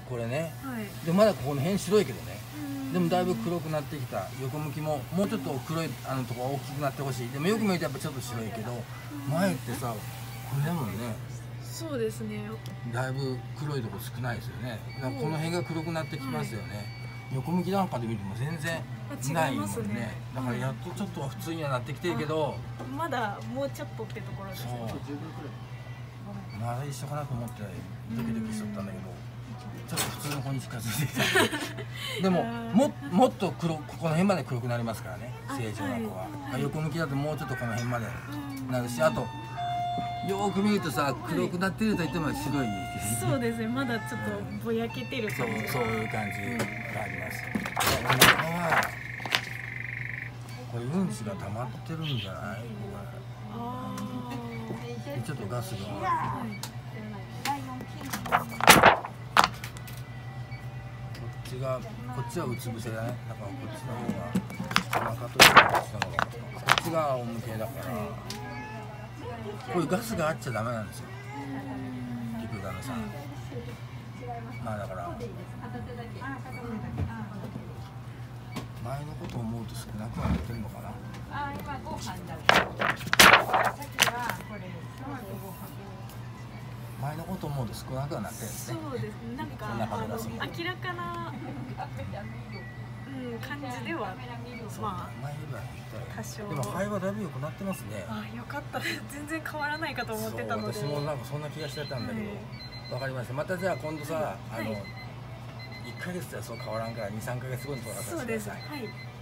これね、 はい。 でまだここの辺白いけどね、 うんでもだいぶ黒くなってきた。横向きももうちょっと黒いとこ大きくなってほしい。でもよく見るとやっぱちょっと白いけど、前ってさこれだもんね、 そうですね。 だいぶ黒いとこ少ないですよね。だからこの辺が黒くなってきますよね、横向きなんかで見ても全然ないもんね。 違いますね。 だからやっとちょっとは普通にはなってきてるけど、 まだもうちょっとってところですそうね。 まだ一緒かなと思ってドキドキしとったんだけど、ちょっと普通の方に近づいてきた。でももっとここの辺まで黒くなりますからね、成長の子は。横向きだともうちょっとこの辺までなるし、あとよーく見るとさ、黒くなってると言っても白い。 そうですね。まだちょっとぼやけてるそう感じ。 そういう感じがあります。お腹はこれうんちが溜まってるんじゃない？ あちょっとガスが。 あ。はい。 こっちはうつ伏せだね。だからこっちの方がお腹というかこっちの方が、こっちが仰向けだから、こういうガスがあっちゃダメなんですよ。菊ガのさ。まあだから前のことを思うと少なくなってるのかな。前のことを思うと少なくはなってるんですね。 そうですね。なんか明らかな感じではまあ前よりは多少。 でも肺はだいぶ良くなってますね。 あ、よかったです。全然変わらないかと思ってたので。 そう、私もなんかそんな気がしてたんだけど、わかりました。またじゃあ今度さ、1ヶ月ではそう変わらんから2、3ヶ月後に取らせてください。 そうです。はい。